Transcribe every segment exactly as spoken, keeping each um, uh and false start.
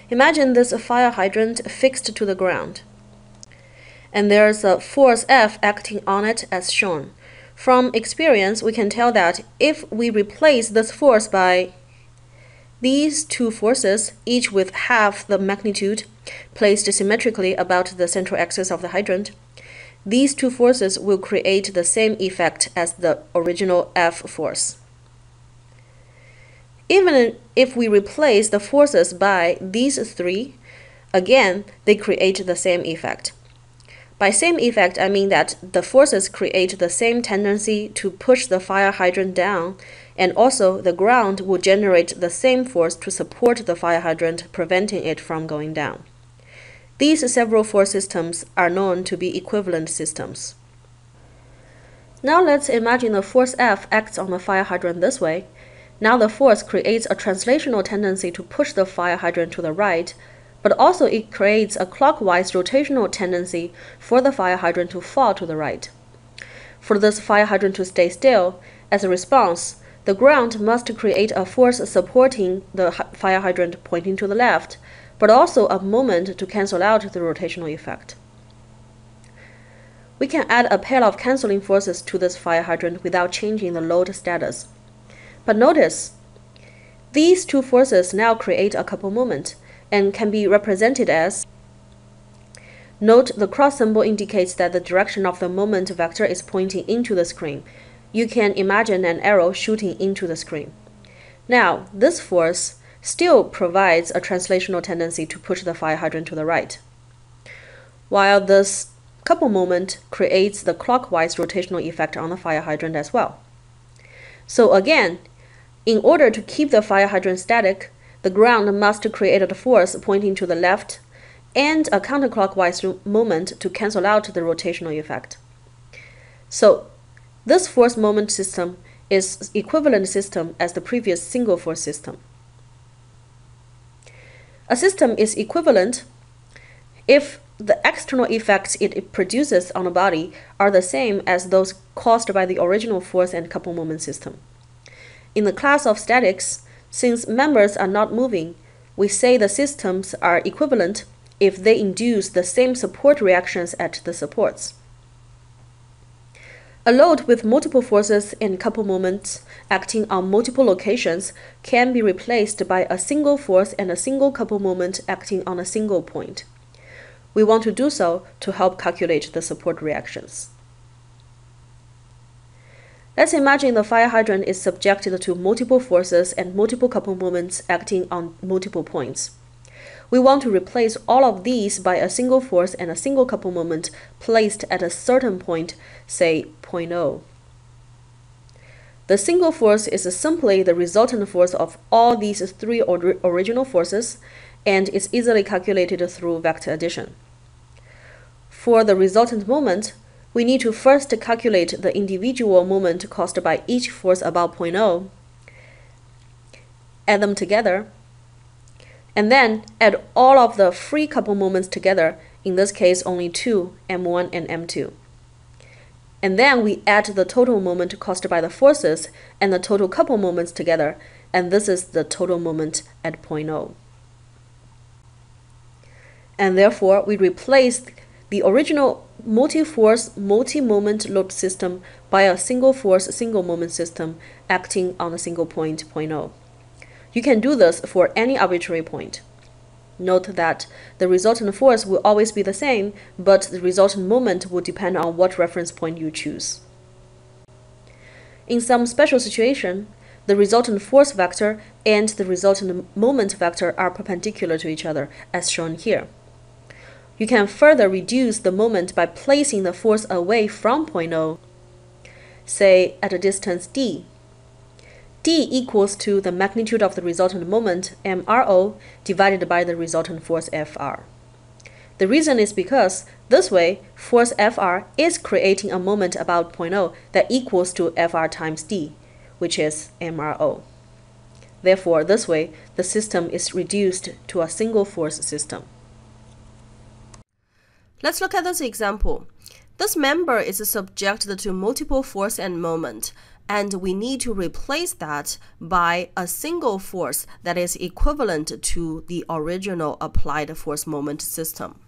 Imagine this fire hydrant fixed to the ground, and there's a force F acting on it as shown. From experience, we can tell that if we replace this force by these two forces, each with half the magnitude, placed symmetrically about the central axis of the hydrant, these two forces will create the same effect as the original F force. Even if we replace the forces by these three, again, they create the same effect. By same effect, I mean that the forces create the same tendency to push the fire hydrant down, and also the ground will generate the same force to support the fire hydrant, preventing it from going down. These several force systems are known to be equivalent systems. Now let's imagine the force F acts on the fire hydrant this way. Now the force creates a translational tendency to push the fire hydrant to the right, but also it creates a clockwise rotational tendency for the fire hydrant to fall to the right. For this fire hydrant to stay still, as a response, the ground must create a force supporting the fire hydrant pointing to the left, but also a moment to cancel out the rotational effect. We can add a pair of canceling forces to this fire hydrant without changing the load status. But notice, these two forces now create a couple moment, and can be represented as, note the cross symbol indicates that the direction of the moment vector is pointing into the screen. You can imagine an arrow shooting into the screen. Now, this force still provides a translational tendency to push the fire hydrant to the right, while this couple moment creates the clockwise rotational effect on the fire hydrant as well. So again, in order to keep the fire hydrant static, the ground must create a force pointing to the left and a counterclockwise moment to cancel out the rotational effect. So this force moment system is equivalent system as the previous single force system. A system is equivalent if the external effects it produces on a body are the same as those caused by the original force and couple moment system. In the class of statics, since members are not moving, we say the systems are equivalent if they induce the same support reactions at the supports. A load with multiple forces and couple moments acting on multiple locations can be replaced by a single force and a single couple moment acting on a single point. We want to do so to help calculate the support reactions. Let's imagine the fire hydrant is subjected to multiple forces and multiple couple moments acting on multiple points. We want to replace all of these by a single force and a single couple moment placed at a certain point, say point O. The single force is simply the resultant force of all these three or original forces, and is easily calculated through vector addition. For the resultant moment, we need to first calculate the individual moment caused by each force about point O, add them together, and then add all of the free couple moments together, in this case only two, M one and M two. And then we add the total moment caused by the forces and the total couple moments together, and this is the total moment at point O. And therefore, we replace the original multi-force, multi-moment load system by a single force, single moment system acting on a single point, point O. You can do this for any arbitrary point. Note that the resultant force will always be the same, but the resultant moment will depend on what reference point you choose. In some special situation, the resultant force vector and the resultant moment vector are perpendicular to each other, as shown here. You can further reduce the moment by placing the force away from point O, say at a distance d. d equals to the magnitude of the resultant moment, M R O, divided by the resultant force F R. The reason is because this way, force F R is creating a moment about point O that equals to F R times d, which is M R O. Therefore, this way, the system is reduced to a single force system. Let's look at this example. This member is subjected to multiple force and moment, and we need to replace that by a single force that is equivalent to the original applied force moment system.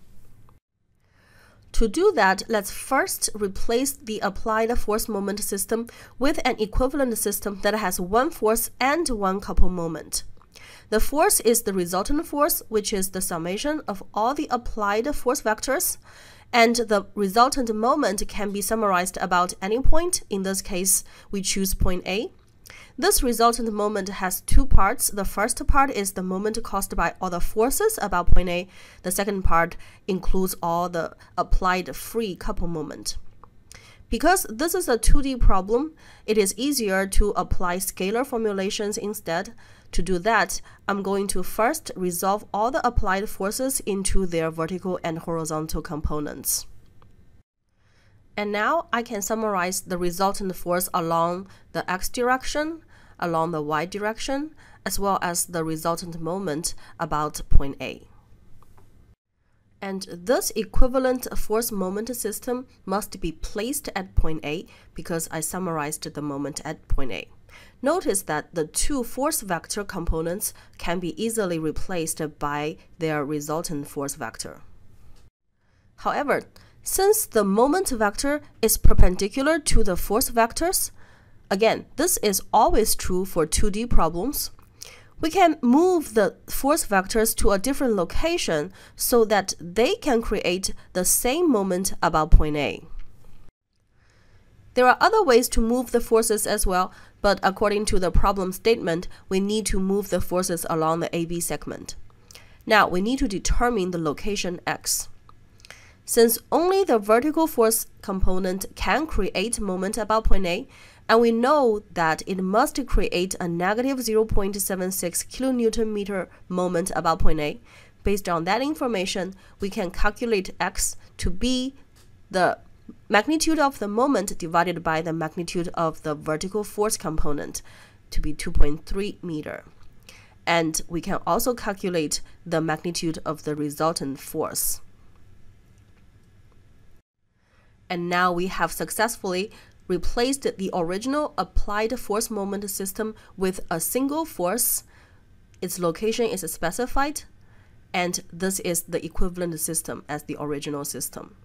To do that, let's first replace the applied force moment system with an equivalent system that has one force and one couple moment. The force is the resultant force, which is the summation of all the applied force vectors, and the resultant moment can be summarized about any point. In this case, we choose point A. This resultant moment has two parts. The first part is the moment caused by all the forces about point A. The second part includes all the applied free couple moment. Because this is a two D problem, it is easier to apply scalar formulations instead. To do that, I'm going to first resolve all the applied forces into their vertical and horizontal components. And now I can summarize the resultant force along the x direction, along the y direction, as well as the resultant moment about point A. And this equivalent force moment system must be placed at point A because I summarized the moment at point A. Notice that the two force vector components can be easily replaced by their resultant force vector. However, since the moment vector is perpendicular to the force vectors, again, this is always true for two D problems, we can move the force vectors to a different location so that they can create the same moment about point A. There are other ways to move the forces as well, but according to the problem statement, we need to move the forces along the A B segment. Now, we need to determine the location x. Since only the vertical force component can create moment about point A, and we know that it must create a negative zero point seven six kilonewton meter moment about point A, based on that information, we can calculate x to be the magnitude of the moment divided by the magnitude of the vertical force component to be two point three meter. And we can also calculate the magnitude of the resultant force. And now we have successfully replaced the original applied force moment system with a single force. Its location is specified, and this is the equivalent system as the original system.